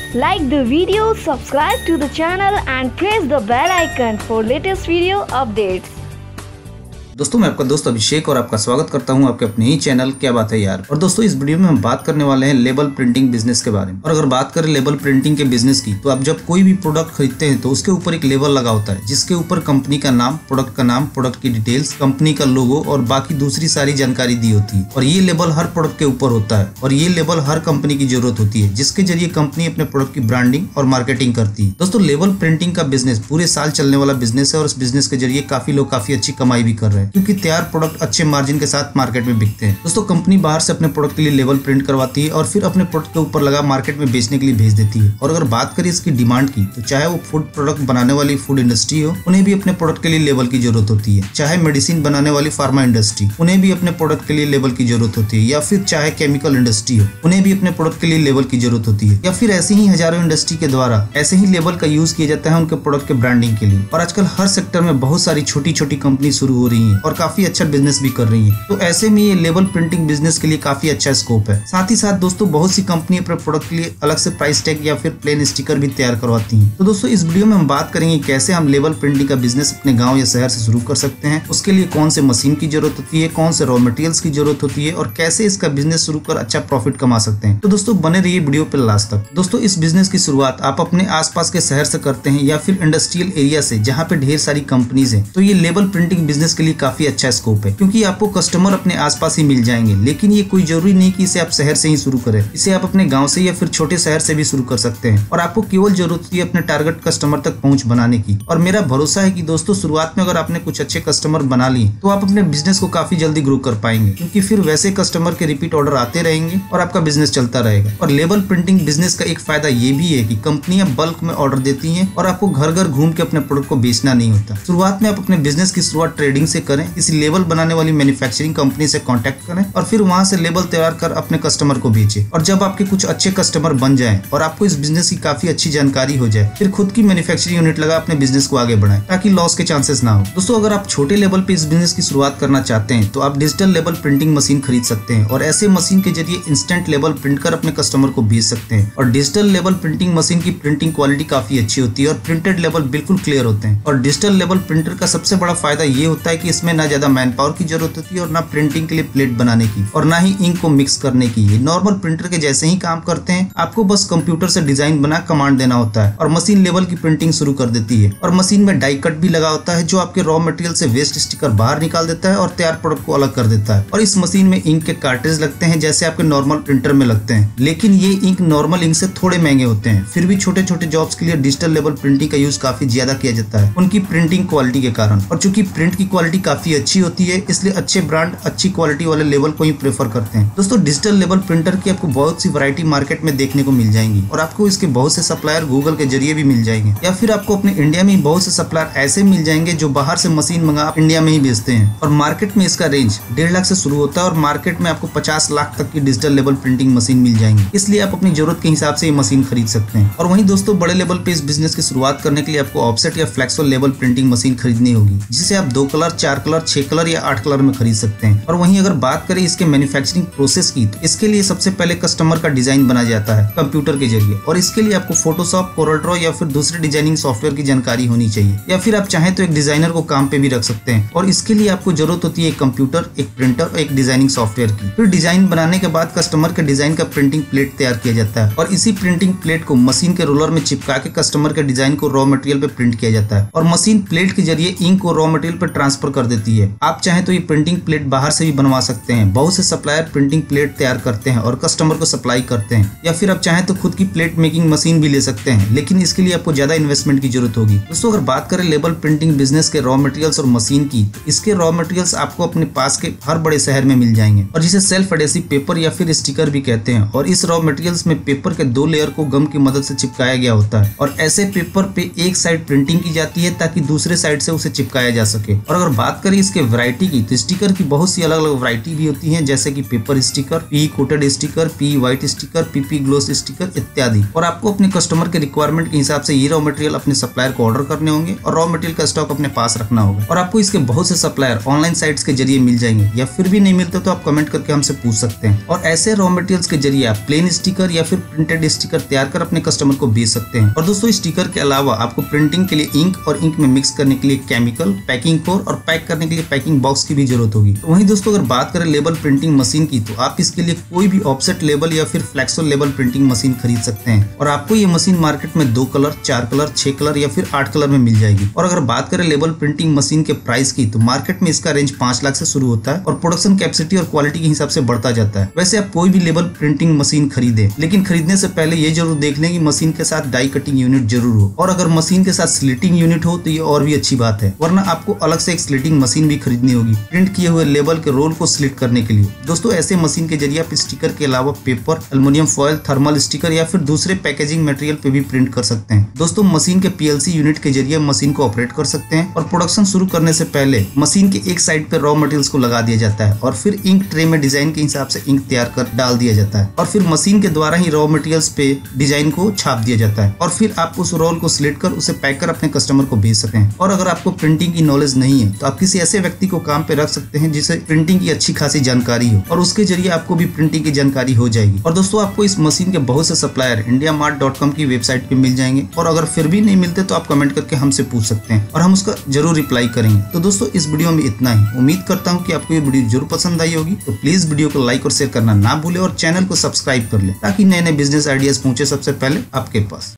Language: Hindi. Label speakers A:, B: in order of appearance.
A: Like the video, subscribe to the channel and press the bell icon for latest video updates.
B: दोस्तों मैं आपका दोस्त अभिषेक और आपका स्वागत करता हूं आपके अपने ही चैनल क्या बात है यार। और दोस्तों इस वीडियो में हम बात करने वाले हैं लेबल प्रिंटिंग बिजनेस के बारे में। और अगर बात करें लेबल प्रिंटिंग के बिजनेस की, तो आप जब कोई भी प्रोडक्ट खरीदते हैं तो उसके ऊपर एक लेबल लगा होता है जिसके ऊपर कंपनी का नाम, प्रोडक्ट की डिटेल्स, कंपनी का लोगो और बाकी दूसरी सारी जानकारी दी होती है। और ये लेबल हर प्रोडक्ट के ऊपर होता है और ये लेबल हर कंपनी की जरूरत होती है जिसके जरिए कंपनी अपने प्रोडक्ट की ब्रांडिंग और मार्केटिंग करती है। दोस्तों लेबल प्रिंटिंग का बिजनेस पूरे साल चलने वाला बिजनेस है और इस बिजनेस के जरिए काफी लोग काफी अच्छी कमाई भी कर रहे हैं क्योंकि तैयार प्रोडक्ट अच्छे मार्जिन के साथ मार्केट में बिकते हैं। दोस्तों कंपनी बाहर से अपने प्रोडक्ट के लिए लेबल प्रिंट करवाती है और फिर अपने प्रोडक्ट के ऊपर लगा मार्केट में बेचने के लिए भेज देती है। और अगर बात करें इसकी डिमांड की, तो चाहे वो फूड प्रोडक्ट बनाने वाली फूड इंडस्ट्री हो, उन्हें भी अपने प्रोडक्ट के लिए लेबल की जरूरत होती है। चाहे मेडिसिन बनाने वाली फार्मा इंडस्ट्री, उन्हें भी अपने प्रोडक्ट के लिए लेबल की जरूरत होती है। या फिर चाहे केमिकल इंडस्ट्री हो, उन्हें भी अपने प्रोडक्ट के लिए लेबल की जरूरत होती है। या फिर ऐसे ही हजारों इंडस्ट्री के द्वारा ऐसे ही लेबल का यूज किया जाता है उनके प्रोडक्ट के ब्रांडिंग के लिए। और आजकल हर सेक्टर में बहुत सारी छोटी छोटी कंपनी शुरू हो रही है और काफी अच्छा बिजनेस भी कर रही है। तो ऐसे में ये लेबल प्रिंटिंग बिजनेस के लिए काफी अच्छा स्कोप है। साथ ही साथ दोस्तों बहुत सी कंपनी अपने प्रोडक्ट के लिए अलग से प्राइस टैग या फिर प्लेन स्टिकर भी तैयार करवाती हैं। तो दोस्तों इस वीडियो में हम बात करेंगे कैसे हम लेबल प्रिंटिंग का बिजनेस अपने गांव या शहर से शुरू कर सकते हैं, उसके लिए कौन से मशीन की जरूरत होती है, कौन से रॉ मटेरियल्स की जरूरत होती है और कैसे इसका बिजनेस शुरू कर अच्छा प्रॉफिट कमा सकते हैं। तो दोस्तों बने रहिए वीडियो पे लास्ट तक। दोस्तों इस बिजनेस की शुरुआत आप अपने आसपास के शहर से करते हैं या फिर इंडस्ट्रियल एरिया से जहाँ पे ढेर सारी कंपनीज है, तो ये लेबल प्रिंटिंग बिजनेस के लिए काफी अच्छा स्कोप है क्योंकि आपको कस्टमर अपने आसपास ही मिल जाएंगे। लेकिन ये कोई जरूरी नहीं कि इसे आप शहर से ही शुरू करें, इसे आप अपने गांव से या फिर छोटे शहर से भी शुरू कर सकते हैं। और आपको केवल जरूरत है अपने टारगेट कस्टमर तक पहुंच बनाने की। और मेरा भरोसा है कि दोस्तों शुरुआत में अगर आपने कुछ अच्छे कस्टमर बना लिए तो आप अपने बिजनेस को काफी जल्दी ग्रो कर पाएंगे क्योंकि फिर वैसे कस्टमर के रिपीट ऑर्डर आते रहेंगे और आपका बिजनेस चलता रहेगा। और लेबल प्रिंटिंग बिजनेस का एक फायदा ये भी है कि कंपनियां बल्क में ऑर्डर देती हैं और आपको घर घर घूम के अपने प्रोडक्ट को बेचना नहीं होता। शुरुआत में आप अपने बिजनेस की शुरुआत ट्रेडिंग से करें, किसी लेबल बनाने वाली मैन्युफैक्चरिंग कंपनी से कांटेक्ट करें और फिर वहां से लेबल तैयार कर अपने कस्टमर को बेचें। और जब आपके कुछ अच्छे कस्टमर बन जाएं और आपको इस बिजनेस की काफी अच्छी जानकारी हो जाए, फिर खुद की मैन्युफैक्चरिंग यूनिट लगा अपने बिजनेस को आगे बढ़ाएं ताकि लॉस के चांसेस ना हो। दोस्तों अगर आप छोटे लेवल पे इस बिजनेस की शुरुआत करना चाहते हैं तो आप डिजिटल लेबल प्रिंटिंग मशीन खरीद सकते हैं और ऐसे मशीन के जरिए इंस्टेंट लेबल प्रिंट कर अपने कस्टमर को भेज सकते हैं। और डिजिटल लेबल प्रिंटिंग मशीन की प्रिंटिंग क्वालिटी काफी अच्छी होती है और प्रिंटेड लेबल बिल्कुल क्लियर होते हैं। और डिजिटल लेबल प्रिंटर का सबसे बड़ा फायदा ये होता है कि इसमें ना ज्यादा मैन पावर की जरूरत होती है और ना प्रिंटिंग के लिए प्लेट बनाने की और ना ही इंक को मिक्स करने की। ये नॉर्मल प्रिंटर के जैसे ही काम करते हैं। आपको बस कंप्यूटर से डिजाइन बना कमांड देना होता है और मशीन लेवल की प्रिंटिंग शुरू कर देती है। और मशीन में डाई कट भी लगा होता है जो आपके रॉ मटेरियल से वेस्ट स्टिकर बाहर निकाल देता है और तैयार प्रोडक्ट को अलग कर देता है। और इस मशीन में इंक के कार्ट्रिज लगते हैं जैसे आपके नॉर्मल प्रिंटर में लगते हैं, लेकिन ये इंक नॉर्मल इंक से थोड़े महंगे होते हैं। फिर भी छोटे छोटे जॉब्स के लिए डिजिटल लेवल प्रिंटिंग का यूज काफी ज्यादा किया जाता है उनकी प्रिंटिंग क्वालिटी के कारण। और चूंकि प्रिंट की क्वालिटी काफी अच्छी होती है इसलिए अच्छे ब्रांड अच्छी क्वालिटी वाले लेवल को ही प्रेफर करते हैं। दोस्तों डिजिटल लेवल प्रिंटर की आपको बहुत सी वैरायटी मार्केट में देखने को मिल जाएंगी और आपको इसके बहुत से सप्लायर गूगल के जरिए भी मिल जाएंगे या फिर आपको अपने इंडिया में बहुत से सप्लायर ऐसे मिल जाएंगे जो बाहर से मशीन मंगा इंडिया में ही बेचते हैं। और मार्केट में इसका रेंज 1.5 लाख से शुरू होता है और मार्केट में आपको 50 लाख तक की डिजिटल लेवल प्रिंटिंग मशीन मिल जाएंगी। इसलिए आप अपनी जरूरत के हिसाब से ये मशीन खरीद सकते हैं। और वहीं दोस्तों बड़े लेवल पे इस बिजनेस की शुरुआत करने के लिए आपको ऑफसेट या फ्लेक्सिबल लेवल प्रिंटिंग मशीन खरीदनी होगी जिसे आप 2 कलर, 4 कलर, 6 कलर या 8 कलर में खरीद सकते हैं। और वहीं अगर बात करें इसके मैन्युफैक्चरिंग प्रोसेस की, तो इसके लिए सबसे पहले कस्टमर का डिजाइन बना जाता है कंप्यूटर के जरिए और इसके लिए आपको फोटोशॉप, कोरल ड्रॉ या फिर दूसरे डिजाइनिंग सॉफ्टवेयर की जानकारी होनी चाहिए। या फिर आप चाहें तो एक डिजाइनर को काम पे भी रख सकते हैं। और इसके लिए आपको जरूरत होती है एक कंप्यूटर, एक प्रिंटर और एक डिजाइनिंग सॉफ्टवेयर की। फिर डिजाइन बनाने के बाद कस्टमर के डिजाइन का प्रिंटिंग प्लेट तैयार किया जाता है और इसी प्रिंटिंग प्लेट को मशीन के रोलर में चिपका के कस्टमर के डिजाइन को रॉ मटेरियल पे प्रिंट किया जाता है और मशीन प्लेट के जरिए इंक को रॉ मटेरियल पे ट्रांसफर कर देती है। आप चाहें तो ये प्रिंटिंग प्लेट बाहर से भी बनवा सकते हैं। बहुत से सप्लायर प्रिंटिंग प्लेट तैयार करते हैं और कस्टमर को सप्लाई करते हैं। या फिर आप चाहें तो खुद की प्लेट मेकिंग मशीन भी ले सकते हैं, लेकिन इसके लिए आपको ज्यादा इन्वेस्टमेंट की जरूरत होगी। दोस्तों अगर बात करें लेबल प्रिंटिंग बिजनेस के रॉ मटेरियल्स और मशीन की, तो इसके रॉ मटेरियल्स आपको अपने पास के हर बड़े शहर में मिल जाएंगे और जिसे सेल्फ एडेसिव पेपर या फिर स्टिकर भी कहते हैं। और इस रॉ मटेरियल्स में पेपर के 2 लेयर को गम की मदद से चिपकाया गया होता है और ऐसे पेपर पे एक साइड प्रिंटिंग की जाती है ताकि दूसरे साइड से उसे चिपकाया जा सके। और अगर बात बात करें इसके वैरायटी की, तो स्टिकर की बहुत सी अलग अलग वैरायटी भी होती है, जैसे कि paper sticker, P coated sticker, P white sticker, PP gloss sticker इत्यादि। और आपको अपने कस्टमर के रिक्वायरमेंट के हिसाब से ये रॉ मटेरियल अपने सप्लायर को ऑर्डर करने होंगे और रॉ मटेरियल का स्टॉक अपने पास रखना होगा। और आपको इसके बहुत से सप्लायर ऑनलाइन साइट्स के जरिए मिल जाएंगे, या फिर भी नहीं मिलते तो आप कमेंट करके हमसे पूछ सकते हैं। और ऐसे रॉ मटेरियल्स के जरिए आप प्लेन स्टिकर या फिर प्रिंटेड स्टिकर तैयार कर अपने कस्टमर को बेच सकते हैं। और दोस्तों स्टिकर के अलावा आपको प्रिंटिंग के लिए इंक और इंक में मिक्स करने के लिए केमिकल, पैकिंग कोर और पैक करने के लिए पैकिंग बॉक्स की भी जरूरत होगी। तो वहीं दोस्तों अगर बात करें लेबल प्रिंटिंग मशीन की, तो आप इसके लिए कोई भी ऑफसेट लेबल या फिर फ्लेक्सो लेबल प्रिंटिंग मशीन खरीद सकते हैं। और आपको ये मशीन मार्केट में 2 कलर, 4 कलर, 6 कलर या फिर 8 कलर में मिल जाएगी। और अगर बात करें लेबल प्रिंटिंग मशीन के प्राइस की, तो मार्केट में इसका रेंज 5 लाख से शुरू होता है और प्रोडक्शन कैपेसिटी और क्वालिटी के हिसाब से बढ़ता जाता है। वैसे आप कोई भी लेबल प्रिंटिंग मशीन खरीदे, लेकिन खरीदने से पहले ये जरूर देख लें कि मशीन के साथ डाई कटिंग यूनिट जरूर हो, और अगर मशीन के साथ स्लिटिंग यूनिट हो तो ये और भी अच्छी बात है, वरना आपको अलग से एक स्लिटिंग मशीन भी खरीदनी होगी प्रिंट किए हुए लेबल के रोल को स्लिट करने के लिए। दोस्तों ऐसे मशीन के जरिए आप स्टिकर के अलावा paper, aluminium foil, thermal sticker या फिर दूसरे पैकेजिंग मटेरियल पे भी प्रिंट कर सकते हैं। दोस्तों मशीन के पीएलसी यूनिट के जरिए मशीन को ऑपरेट कर सकते हैं और प्रोडक्शन शुरू करने से पहले मशीन के एक साइड पे रॉ मटेरियल्स को लगा दिया जाता है और फिर इंक ट्रे में डिजाइन के हिसाब से इंक तैयार कर डाल दिया जाता है और फिर मशीन के द्वारा ही रॉ मटेरियल्स पे डिजाइन को छाप दिया जाता है और फिर आप उस रोल को स्लिट कर उसे पैक कर अपने कस्टमर को भेज सकें। और अगर आपको प्रिंटिंग की नॉलेज नहीं है तो आप किसी ऐसे व्यक्ति को काम पे रख सकते हैं जिसे प्रिंटिंग की अच्छी खासी जानकारी हो, और उसके जरिए आपको भी प्रिंटिंग की जानकारी हो जाएगी। और दोस्तों आपको इस मशीन के बहुत से सप्लायर indiamart.com की वेबसाइट पे मिल जाएंगे, और अगर फिर भी नहीं मिलते तो आप कमेंट करके हमसे पूछ सकते हैं और हम उसका जरूर रिप्लाई करेंगे। तो दोस्तों इस वीडियो में इतना ही। उम्मीद करता हूँ कि आपको ये वीडियो जरूर पसंद आई होगी। तो प्लीज वीडियो को लाइक और शेयर करना ना भूले और चैनल को सब्सक्राइब कर ले, ताकि नए नए बिजनेस आइडियाज पहुंचे सबसे पहले आपके पास।